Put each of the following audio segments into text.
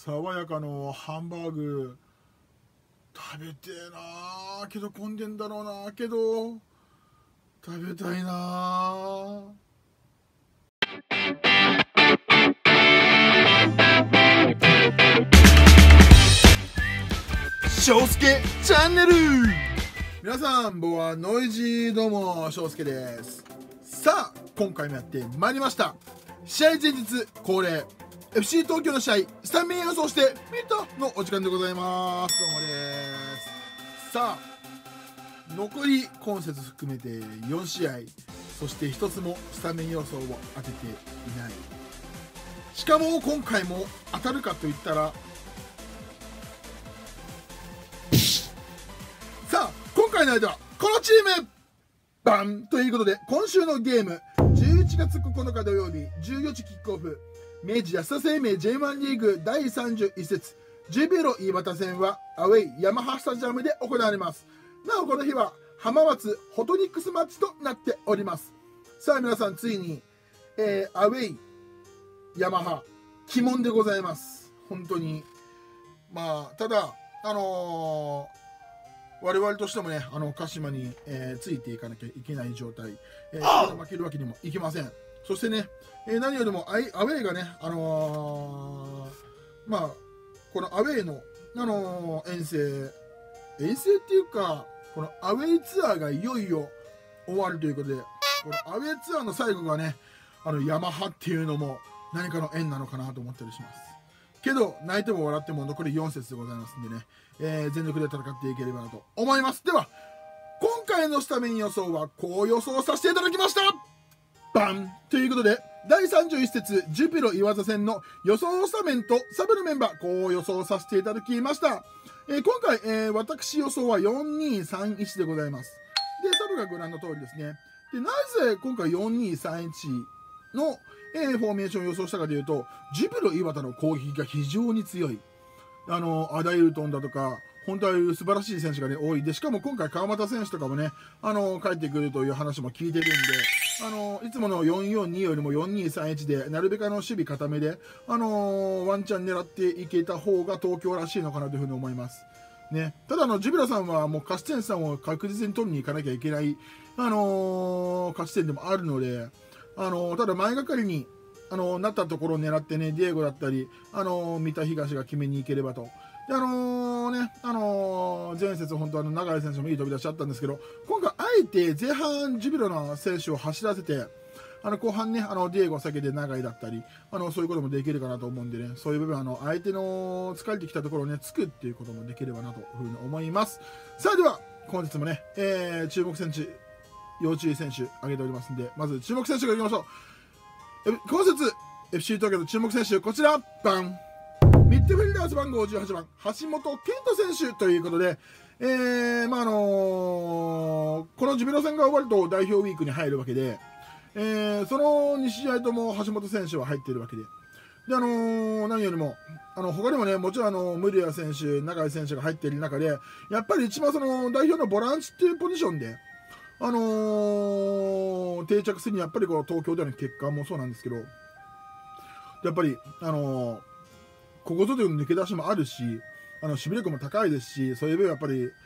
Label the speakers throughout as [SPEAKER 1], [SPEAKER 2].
[SPEAKER 1] 爽やかのハンバーグ食べてえなーけど混んでんだろうなけど食べたいな翔介チャンネル。皆さん僕はノイジー、どうも翔介です。さあ今回もやってまいりました。試合前日恒例 FC 東京の試合スタメン予想してみたのお時間でございます。どうもです。さあ残り今節含めて4試合、そして1つもスタメン予想を当てていない。しかも今回も当たるかといったら、さあ今回の相手はこのチームバンということで、今週のゲーム11月9日土曜日14時キックオフ、明治安田生命 J1 リーグ第31節ジュビロ飯畑戦はアウェイヤマハスタジアムで行われます。なおこの日は浜松ホトニックスマッチとなっております。さあ皆さんついに、アウェイヤマハ鬼門でございます。本当にまあただ我々としてもね、鹿島に、ついていかなきゃいけない状態、負けるわけにもいきません。そしてね、何よりもアウェイがね、まあこのアウェイの、遠征っていうか、このアウェイツアーがいよいよ終わるということで、このアウェイツアーの最後がね、ヤマハっていうのも何かの縁なのかなと思ったりします。けど泣いても笑っても残り4節でございますんでね、全力で戦っていければなと思います。では今回のスタメン予想はこう予想させていただきました。バンということで、第31節ジュビロ磐田戦の予想スタメンとサブのメンバー、こう予想させていただきました。今回、私予想は4231でございます。でサブがご覧の通りですね。でなぜ今回4231のフォーメーションを予想したかというと、ジュビロ磐田の攻撃が非常に強い。アダイルトンだとか本当は素晴らしい選手が、ね、多いで、しかも今回川又選手とかもね帰ってくるという話も聞いてるんで、いつもの442よりも4231でなるべく守備固めで、ワンチャン狙っていけた方が東京らしいのかなというふうに思います。ね、ただジュビロさんはもう勝ち点3を確実に取りに行かなきゃいけない、勝ち点でもあるので、ただ前がかりになったところを狙ってね、ディエゴだったり三田東が決めに行ければと。で前節本当永井選手もいい飛び出しあったんですけど、今回あえて前半ジュビロの選手を走らせて、後半ねディエゴ避けて永井だったりそういうこともできるかなと思うんでね、そういう部分相手の疲れてきたところをねつくっていうこともできればなというふうに思います。さあでは本日もね、注目選手要注意選手挙げておりますんで、まず注目選手からいきましょう。今節 FC 東京の注目選手、こちらバン、ミッドフィルダーズ番号18番橋本健人選手ということで、このジュビロ戦が終わると代表ウィークに入るわけで、その2試合とも橋本選手は入っているわけで、何よりも他にもね、もちろんムリア選手、永井選手が入っている中で、やっぱり一番代表のボランチっていうポジションで定着するにやっぱり東京での結果もそうなんですけど、やっぱりここぞという抜け出しもあるし、守備力も高いですし、そういう分やっぱり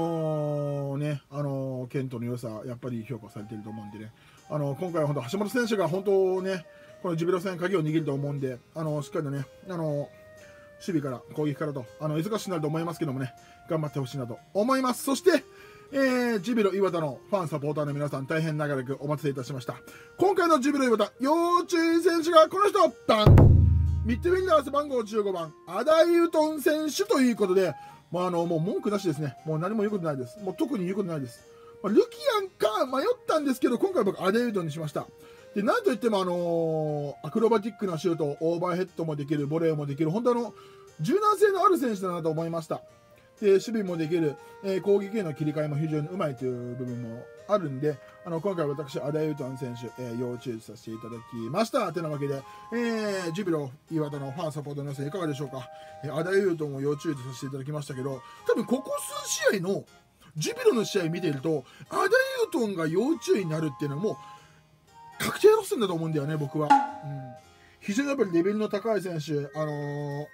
[SPEAKER 1] ケントの良さやっぱり評価されていると思うんでね、今回は本当橋本選手が本当ねこのジュビロ戦鍵を握ると思うんで、しっかりとね守備から攻撃からと忙しくなると思いますけどもね、頑張ってほしいなと思います。そしてジュビロ磐田のファンサポーターの皆さん、大変長らくお待たせいたしました。今回のジュビロ磐田要注意選手がこの人、バン、ミッドフィルダーズ番号15番アダイウトン選手ということで、もう文句なしですね。もう何も言うことないです。もう特に言うことないです。ルキアンか迷ったんですけど、今回僕アダイウトンにしました。でなんといってもアクロバティックなシュート、オーバーヘッドもできる、ボレーもできる、本当柔軟性のある選手だなと思いました。で守備もできる、攻撃への切り替えも非常にうまいという部分もあるんで、今回私アダイウトン選手、要注意させていただきました。てなわけで、ジュビロ磐田のファンサポートの皆さんいかがでしょうか。アダイウトンを要注意させていただきましたけど、多分ここ数試合のジュビロの試合見ているとアダイウトンが要注意になるっていうのはもう確定路線だと思うんだよね、僕は。非常にやっぱりレベルの高い選手、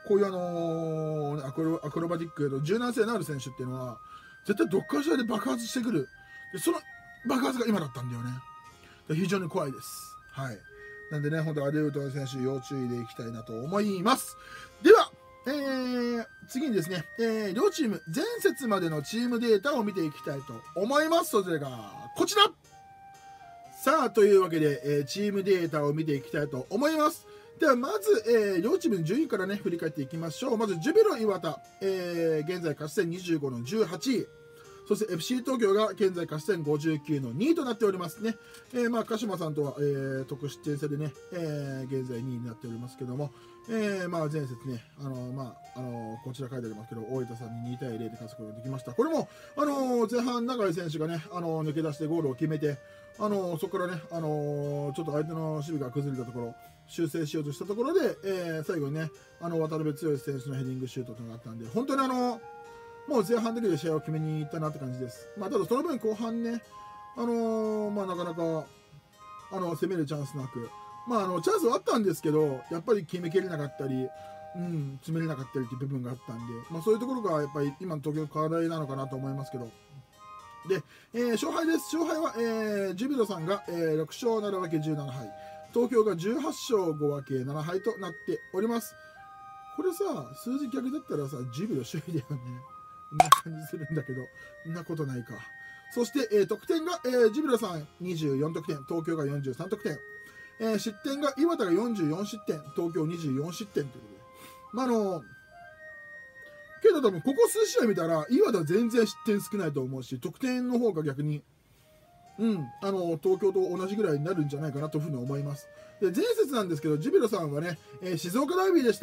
[SPEAKER 1] こういうアクロバティックの柔軟性のある選手っていうのは絶対どっかしらで爆発してくる。でその爆発が今だったんだよね。非常に怖いです。はい。なんでね、本当アデウトの選手要注意でいきたいなと思います。では、次にですね、両チーム前節までのチームデータを見ていきたいと思います。それがこちら。さあ、というわけで、チームデータを見ていきたいと思います。ではまず、両チームの順位からね振り返っていきましょう。まずジュビロ磐田、現在勝ち点25の18位、そして FC 東京が現在勝ち点59の2位となっておりますね。鹿島さんとは、得失点差でね、現在2位になっておりますけども、前節ね、こちら書いてありますけど、大分さんに2対0で勝つことができました。これも、前半、永井選手がね、抜け出してゴールを決めて、そこからね、ちょっと相手の守備が崩れたところ、修正しようとしたところで、最後にね、渡辺剛選手のヘディングシュートというのがあったんで、本当にもう前半だけで試合を決めに行ったなって感じです。ただその分後半ね、なかなか攻めるチャンスなく、チャンスはあったんですけど、やっぱり決めきれなかったり、詰めれなかったりという部分があったんで、そういうところがやっぱり今の東京の課題なのかなと思いますけど。で、勝敗です。勝敗は、ジュビロさんが、6勝7分け17敗、東京が18勝5分け7敗となっております。これさ、数字逆だったらさ、ジュビロ首位だよね。こんな感じするんだけど、そんなことないか。そして、得点が、ジュビロさん24得点、東京が43得点。失点が磐田が44失点、東京24失点ということで。けど多分ここ数試合見たら、磐田全然失点少ないと思うし、得点の方が逆に、東京と同じぐらいになるんじゃないかなというふうに思います。で、前節なんですけど、ジュビロさんはね、静岡ダービーでした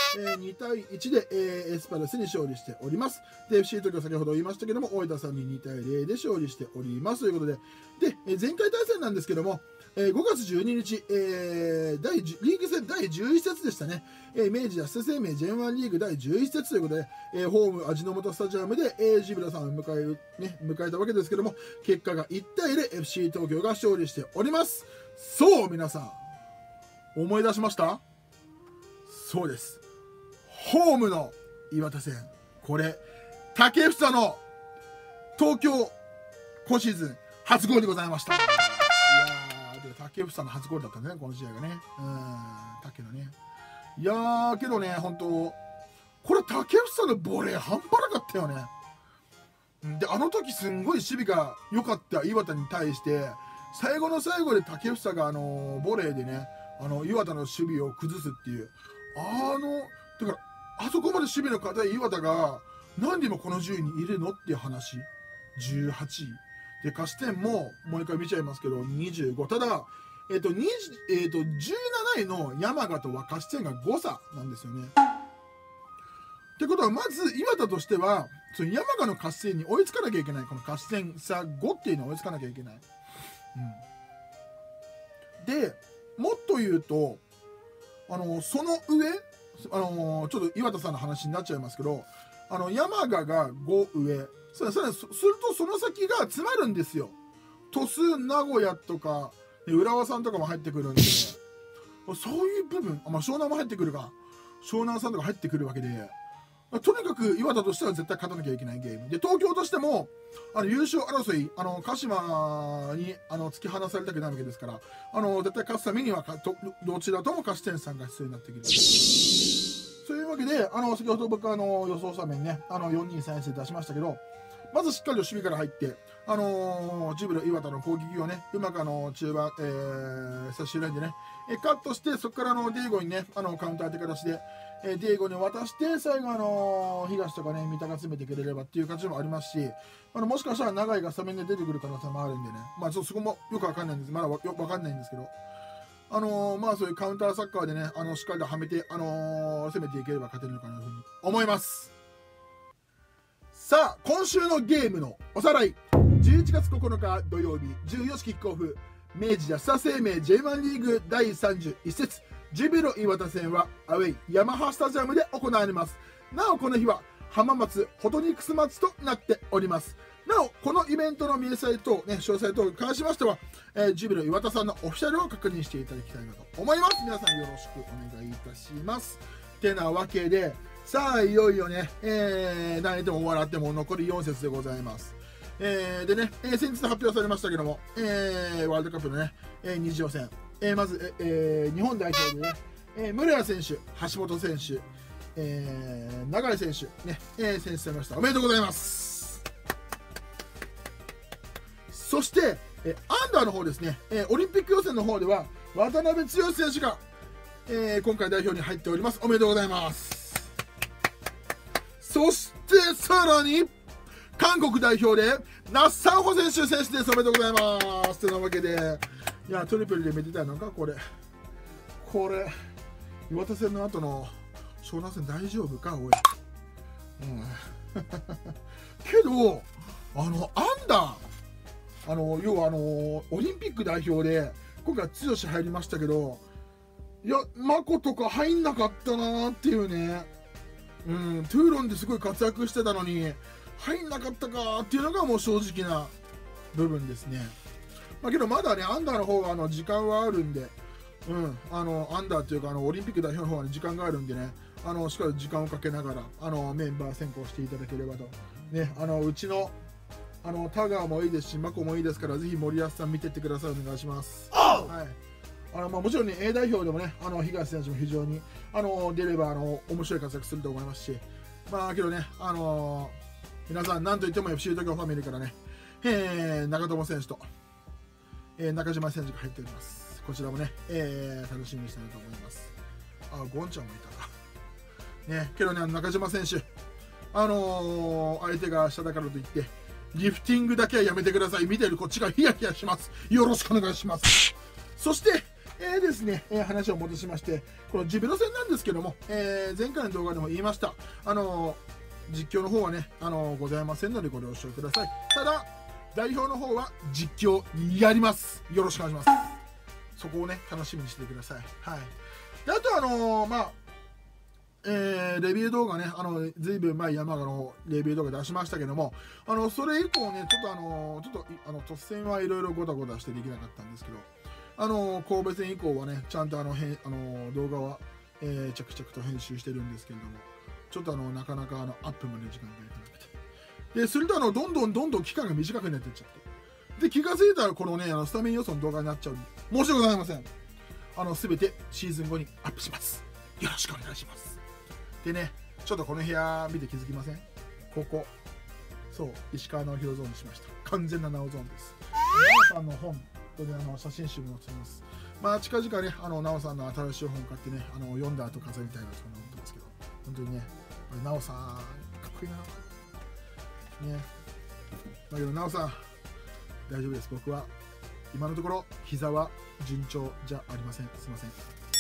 [SPEAKER 1] 。2対1で、エスパルスに勝利しております。で、FC 東京先ほど言いましたけども、大分さんに2対0で勝利しておりますということで、で、前回対戦なんですけども、5月12日、リーグ戦第11節でしたね。明治安田生命 J1 リーグ第11節ということで、ホーム味の素スタジアムで、ジュビロさんを迎えたわけですけども、結果が1対0、FC 東京が勝利しております。そう、皆さん、思い出しました？そうです。ホームの磐田戦。これ、竹房の東京、今シーズン初ゴールでございました。竹房の初ゴールだったね、この試合がね。竹のね。いやー、けどね、本当これ竹房のボレー半端なかったよね。で、あの時すんごい守備が良かった磐田に対して、最後の最後で竹房がボレーでね、磐田の守備を崩すっていう。だから、あそこまで守備の堅い磐田が、何でもこの順位にいるのっていう話。18位。で、勝ち点も、もう一回見ちゃいますけど、25。ただ、17位の山形とは勝ち点が5差なんですよね。ってことは、まず、磐田としては、その山形の勝ち点に追いつかなきゃいけない。この勝ち点差5っていうのを追いつかなきゃいけない。で、もっと言うと、その上、ちょっと磐田さんの話になっちゃいますけど、山形が5上、するとその先が詰まるんですよ。鳥栖、名古屋とか、浦和さんとかも入ってくるんで、そういう部分、湘南も入ってくるが、湘南さんとか入ってくるわけで、とにかく磐田としては絶対勝たなきゃいけないゲーム。で、東京としても、優勝争い、鹿島に突き放されたくないわけですから、絶対勝つためにはどちらとも勝ち点3が必要になってくる。そういうわけで、先ほど僕予想スタメンね、4-2-3-1で出しましたけど、まずしっかりと守備から入って、ジュビロ磐田の攻撃をね、うまく中盤、最終ラインでね、カットして、そこからディエゴにね、カウンターって形で、ディエゴに渡して、最後東とかね、三田が詰めてくれればっていう感じもありますし、もしかしたら長井がスタメンで出てくる可能性もあるんでね、そこもよくわかんないんです。まだよくわかんないんですけど、そういうカウンターサッカーでね、しっかりとはめて、攻めていければ勝てるのかなというふうに思います。さあ、今週のゲームのおさらい。11月9日土曜日、14時キックオフ、明治安田生命 J1 リーグ第31節、ジュビロ磐田戦はアウェイヤマハスタジアムで行われます。なお、この日は浜松フォトニクスマッチとなっております。なお、このイベントの明細等、ね、詳細等に関しましては、ジュビロ磐田さんのオフィシャルを確認していただきたいなと思います。皆さんよろしくお願いいたします。 てなわけで、さあいよいよね、泣いても笑っても残り4節でございます。でね、先日発表されましたけども、ワールドカップのね、2次予選、まず、日本代表でね、室谷選手、橋本選手、流選手、ね、選出されました。おめでとうございます。そして、アンダーの方ですね、オリンピック予選の方では、渡辺剛選手が、今回代表に入っております。おめでとうございます。そしてさらに韓国代表でナッサンホ選手選手です。おめでとうございます。というわけで、いやトリプルでめでたいのかこれ岩手戦の後の湘南戦大丈夫かおい、けどアンダー要はオリンピック代表で今回剛入りましたけど、いやマコとか入んなかったなーっていうね、トゥーロンですごい活躍してたのに入んなかったかっていうのがもう正直な部分ですね。けどまだねアンダーの方は時間はあるんで、アンダーっていうかオリンピック代表の方は、ね、時間があるんでね、しっかり時間をかけながらメンバー選考していただければとね、うちのタガーもいいですしマコもいいですから、ぜひ森保さん見てってください。お願いします。はい、もちろんね A 代表でもね東選手も非常に出れば面白い活躍すると思いますし、けどね皆さん何といっても FC 東京ファミリーからね、長友選手と、中島選手が入っております。こちらもね、楽しみにしたいと思います。ゴンちゃんもいたなね。けどね中島選手相手が下だからといってリフティングだけはやめてください。見てるこっちがヒヤヒヤします。よろしくお願いします。そしてですね、話を戻しまして、このジュビロ戦なんですけども、前回の動画でも言いました。実況の方はね、ございませんのでご了承ください。ただ、代表の方は実況やります。よろしくお願いします。そこをね、楽しみにしてください。はい。であとレビュー動画ね、ずいぶん前山形のレビュー動画出しましたけども、それ以降ね、ちょっと突然はいろいろごたごたしてできなかったんですけど、神戸戦以降はね、ちゃんと動画は、着々と編集してるんですけれども、ちょっとなかなかアップまで時間がいかなくて。で、するとどんどん期間が短くなっていっちゃって。で、気がついたらこのね、スタメン予想の動画になっちゃうんで、申し訳ございません。すべてシーズン後にアップします。よろしくお願いします。でね、ちょっとこの部屋見て気づきません？ここ。そう、石川直弘ゾーンにしました。完全な直ゾーンです。直さんの本、ここで写真集も載せます。近々ね、直さんの新しい本買ってね、読んだ後飾りたいなと思ってますけど、本当にね、直さん、かっこいいな。ね。だけど、直さん、大丈夫です。僕は、今のところ、膝は順調じゃありません。すいません。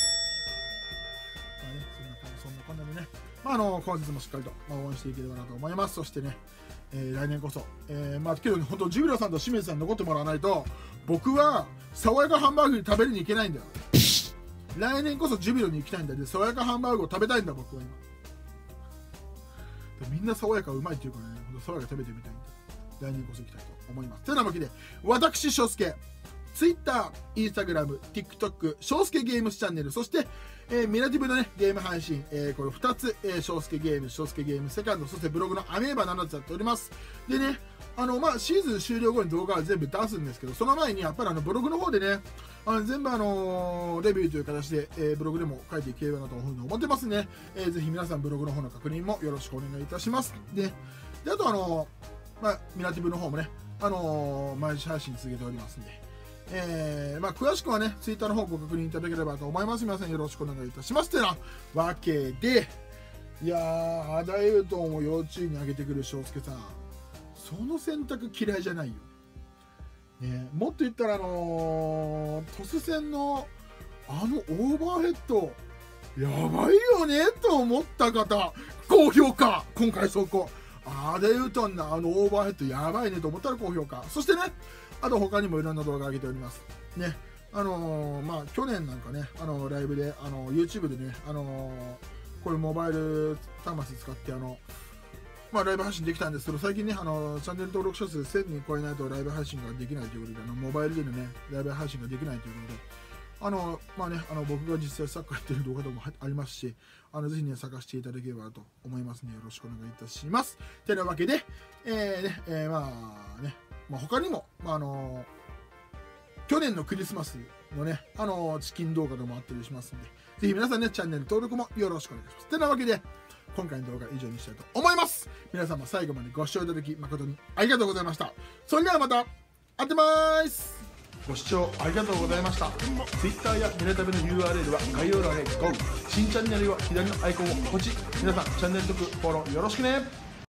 [SPEAKER 1] そんなこんなでね、今節もしっかりと応援していければなと思います。そしてね、来年こそ、けど、ね、本当、ジュビロさんと清水さんに残ってもらわないと、僕は、爽やかハンバーグ食べに行けないんだよ。来年こそジュビロに行きたいんだよ。爽やかハンバーグを食べたいんだ、僕は今。みんな爽やかうまいっていうからね、爽やか食べてみたいんで、来年こそ行きたいと思います。てなわけで、私、翔介、Twitter、Instagram、TikTok、翔介ゲームスチャンネル、そして、ミラティブのね、ゲーム配信、これ2つ、翔介ゲームセカンド、そしてブログのアメーバ7つやっております。でね、シーズン終了後に動画は全部出すんですけど、その前にやっぱりブログの方でね、全部レビューという形で、ブログでも書いていければなと思ってますね。ぜひ皆さんブログの方の確認もよろしくお願いいたします。であとミラティブの方もね、毎日配信続けておりますんで、詳しくはね、ツイッターの方ご確認いただければと思います。皆さんよろしくお願いいたします。てなわけで、いやー、アダイウトンを幼稚園にあげてくる翔介さん、その選択嫌いじゃないよ。ね、もっと言ったら、トス戦のオーバーヘッド、やばいよねと思った方、高評価、今回走行。アダイウトンのオーバーヘッドやばいねと思ったら高評価。そしてね、あと他にもいろんな動画上げております。ね、去年なんかね、ライブで、YouTube でね、こういうモバイル端末使って、ライブ配信できたんですけど、最近ね、チャンネル登録者数1000人超えないとライブ配信ができないということで、モバイルでのね、ライブ配信ができないというこ僕が実際サッカーやってる動画でもありますし、ぜひね、探していただければと思いますので、よろしくお願いいたします。てなわけで、他にも、去年のクリスマスのね、チキン動画でもあったりしますので、ぜひ皆さんね、チャンネル登録もよろしくお願いします。てなわけで、今回の動画は以上にしたいと思います。皆様最後までご視聴いただき誠にありがとうございました。それではまた、会ってまーす。ご視聴ありがとうございました。Twitter やミラタブの URL は概要欄へ GO。新チャンネルは左のアイコンをポチ。皆さんチャンネル登録フォローよろしくね。